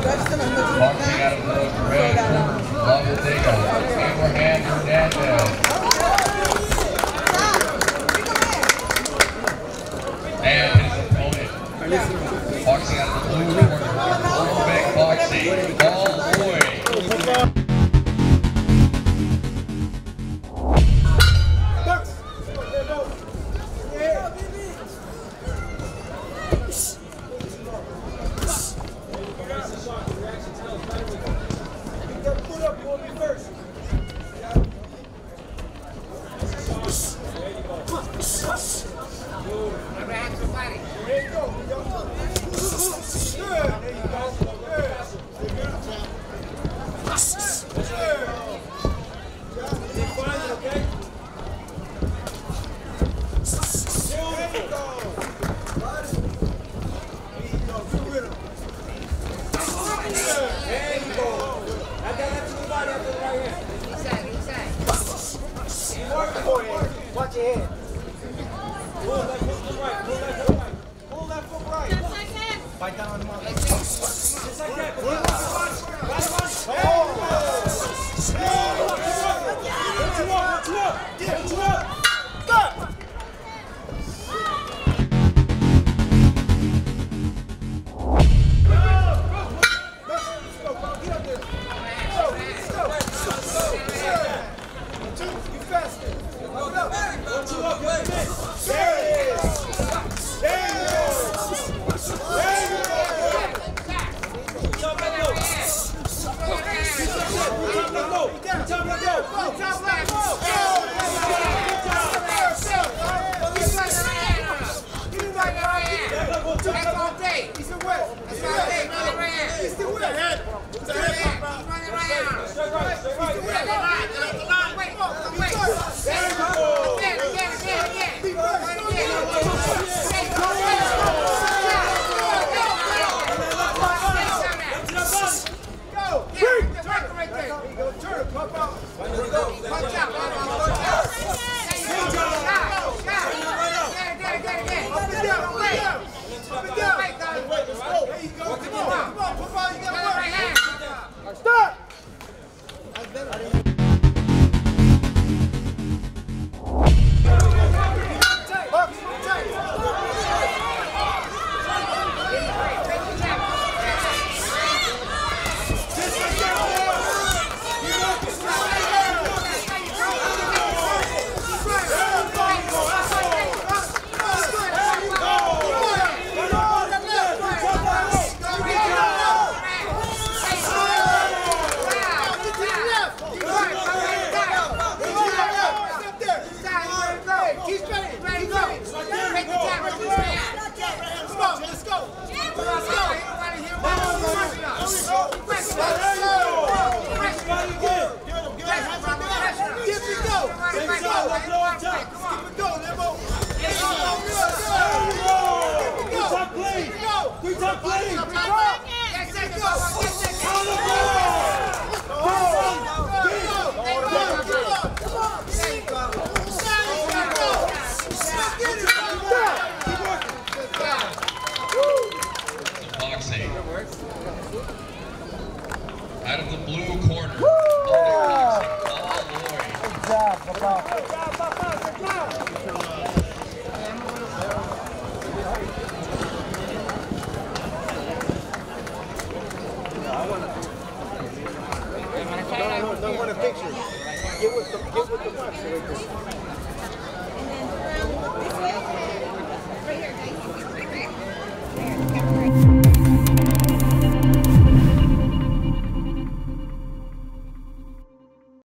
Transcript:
Boxing out of the red, Abraham Hernandez. And his opponent, boxing out of the blue corner, Olympic boxing, Paul Floyd. Watch your head. Pull left foot right. Pull left foot right. Pull left foot right. Just like that. Bite down on the mouth. Just like that. Pull left foot right. Get you up. Stop. Out of the blue corner, Paul Floyd. Good job, Papa. Good job, Papa. Good job. I want a picture. Get with the box.